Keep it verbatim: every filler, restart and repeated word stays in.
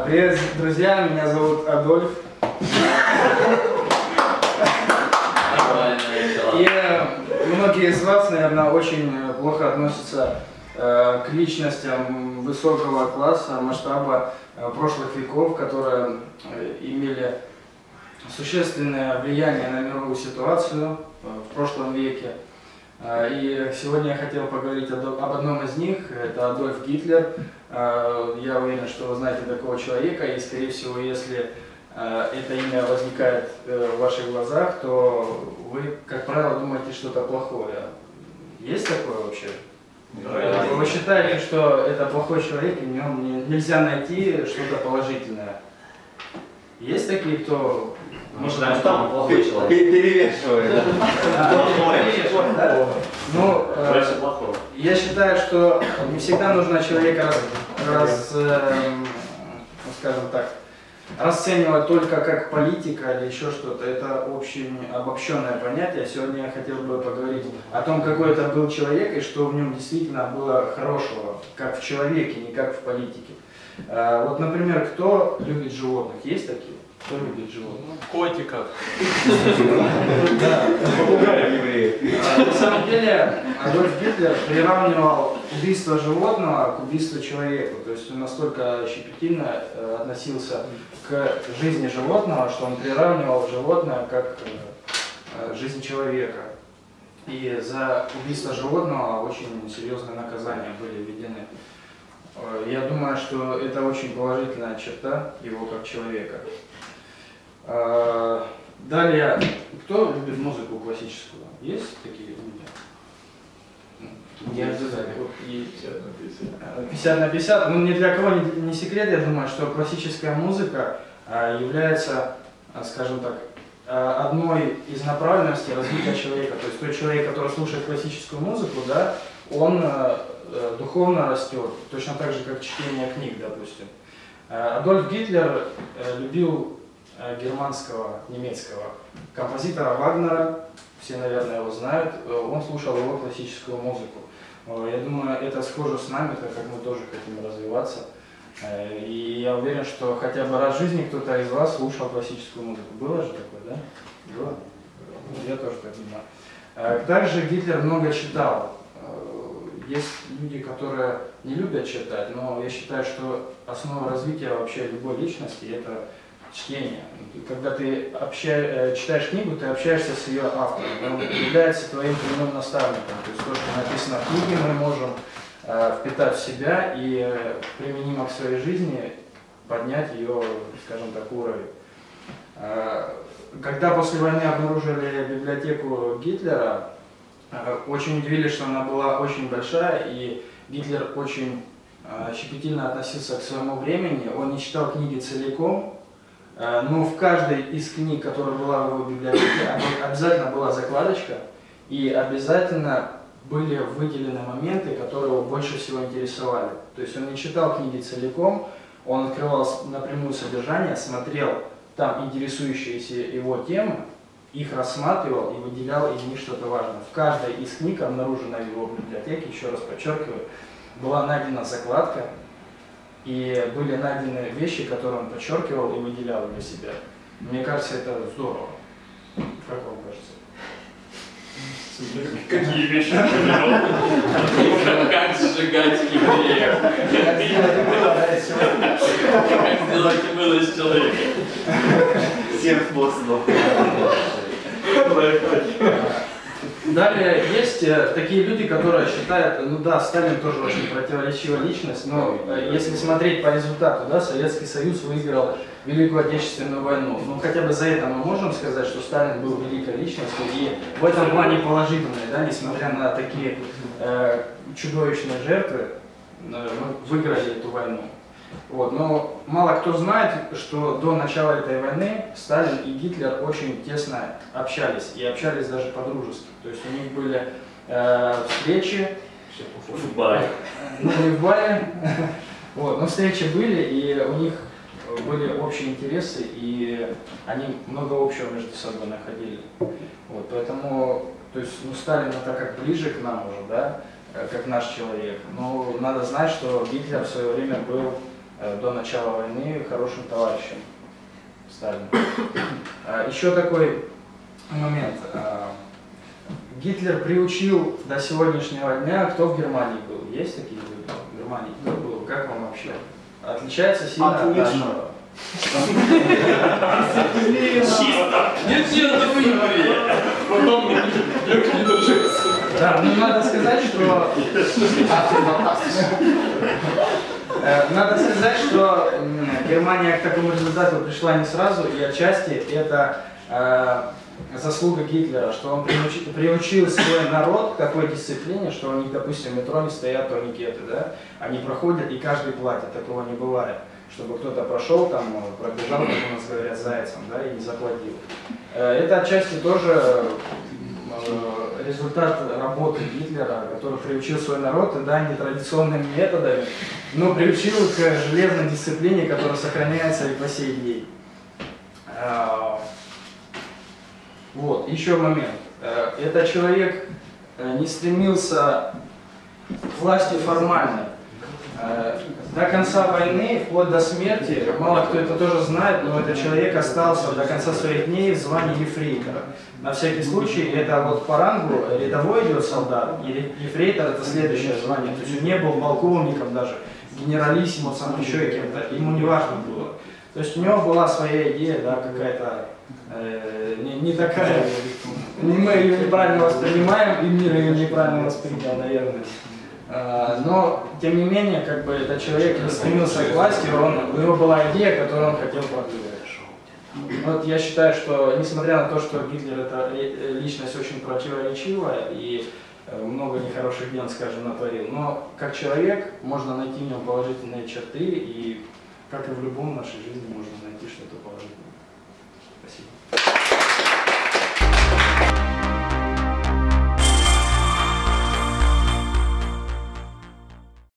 Привет, друзья, меня зовут Адольф. И многие из вас, наверное, очень плохо относятся к личностям высокого класса, масштаба прошлых веков, которые имели существенное влияние на мировую ситуацию в прошлом веке. И сегодня я хотел поговорить об одном из них, это Адольф Гитлер. Я уверен, что вы знаете такого человека, и, скорее всего, если это имя возникает в ваших глазах, то вы, как правило, думаете что-то плохое. Есть такое вообще? Да. Вы считаете, что это плохой человек, и в нем нельзя найти что-то положительное? Есть такие, кто... Может, да, там плохой человек. Перевешивает. Ну, я считаю, что не всегда нужно человека, раз, скажем так, расценивать только как политика или еще что-то. Это очень обобщенное понятие. Сегодня я хотел бы поговорить о том, какой это был человек и что в нем действительно было хорошего, как в человеке, не как в политике. Вот, например, кто любит животных? Есть такие? Кто любит животных? Котиков. На самом деле, Адольф Гитлер приравнивал убийство животного к убийству человека. То есть он настолько щепетильно относился к жизни животного, что он приравнивал животное как жизнь человека. И за убийство животного очень серьезные наказания были введены. Я думаю, что это очень положительная черта его как человека. Далее, кто любит музыку классическую? Есть такие люди? Не ожидали. пятьдесят на пятьдесят. Ну, ни для кого не, не секрет, я думаю, что классическая музыка является, скажем так, одной из направленностей развития человека. То есть тот человек, который слушает классическую музыку, да, он духовно растет, точно так же, как чтение книг, допустим. Адольф Гитлер любил германского, немецкого композитора Вагнера, все, наверное, его знают, он слушал его классическую музыку. Я думаю, это схоже с нами, так как мы тоже хотим развиваться. И я уверен, что хотя бы раз в жизни кто-то из вас слушал классическую музыку. Было же такое, да? Было? Я тоже так думаю. Также Гитлер много читал. Есть люди, которые не любят читать, но я считаю, что основа развития вообще любой личности – это чтение. Когда ты обща... читаешь книгу, ты общаешься с ее автором, он является твоим прямым наставником. То есть то, что написано в книге, мы можем э, впитать в себя и э, применимо к своей жизни поднять ее, скажем так, уровень. Э, когда после войны обнаружили библиотеку Гитлера, э, очень удивились, что она была очень большая, и Гитлер очень э, щепетильно относился к своему времени, он не читал книги целиком. Но в каждой из книг, которая была в его библиотеке, обязательно была закладочка, и обязательно были выделены моменты, которые его больше всего интересовали. То есть он не читал книги целиком, он открывал напрямую содержание, смотрел там интересующиеся его темы, их рассматривал и выделял из них что-то важное. В каждой из книг, обнаруженной в его библиотеке, еще раз подчеркиваю, была найдена закладка, и были найдены вещи, которые он подчеркивал и выделял для себя. Мне кажется, это здорово. Как вам кажется? Какие вещи он выделял? Как сжигать евреев? Как сделать милость человека? Семь способов. Далее есть такие люди, которые считают, ну да, Сталин тоже очень противоречивая личность, но если смотреть по результату, да, Советский Союз выиграл Великую Отечественную войну. Ну хотя бы за это мы можем сказать, что Сталин был великой личностью и в этом плане положительной, да, несмотря на такие э, чудовищные жертвы, э, мы выиграли эту войну. Вот, но мало кто знает, что до начала этой войны Сталин и Гитлер очень тесно общались, и общались даже по-дружески. То есть у них были э, встречи. В баре. Ну, не в баре. Вот, но встречи были, и у них были общие интересы, и они много общего между собой находили. Вот, поэтому, то есть, ну, Сталин это как ближе к нам уже, да, как наш человек. Но надо знать, что Гитлер в свое время был э, до начала войны хорошим товарищем Сталина. Э, еще такой момент. Э, Гитлер приучил до сегодняшнего дня, кто в Германии был? Есть такие люди? В Германии кто был? Как вам вообще? Отличается сильно от нашего? Чисто! Нет, нет, это выбори! Потом легкий не держится. Да, ну надо сказать, что... Надо сказать, что Германия к такому результату пришла не сразу, и отчасти это э, заслуга Гитлера, что он приучил, приучил свой народ к такой дисциплине, что у них, допустим, в метро не стоят турникеты, да? Они проходят и каждый платит, такого не бывает. Чтобы кто-то прошел, там, пробежал, как у нас говорят, зайцем, да, и не заплатил. Это отчасти тоже результат работы Гитлера, который приучил свой народ, да, нетрадиционными методами, но приучил к железной дисциплине, которая сохраняется и по сей день. Вот, еще момент. Этот человек не стремился к власти формально. До конца войны, вплоть до смерти, мало кто это тоже знает, но этот человек остался до конца своих дней в звании ефрейтора. На всякий случай, это вот по рангу рядовой идет солдат, и ефрейтор это следующее звание. То есть он не был полковником даже, генералиссимусом, еще и кем-то, ему не важно было. То есть у него была своя идея, да, какая-то э, не, не такая, не мы ее неправильно воспринимаем, и мир ее неправильно воспринял, наверное. Но, тем не менее, как бы этот человек не стремился к власти, он, у него была идея, которую он хотел продвигать. Вот я считаю, что, несмотря на то, что Гитлер это личность очень противоречивая и много нехороших дел, скажем, натворил, но как человек можно найти в нем положительные черты, и как и в любом нашей жизни можно найти что-то положительное.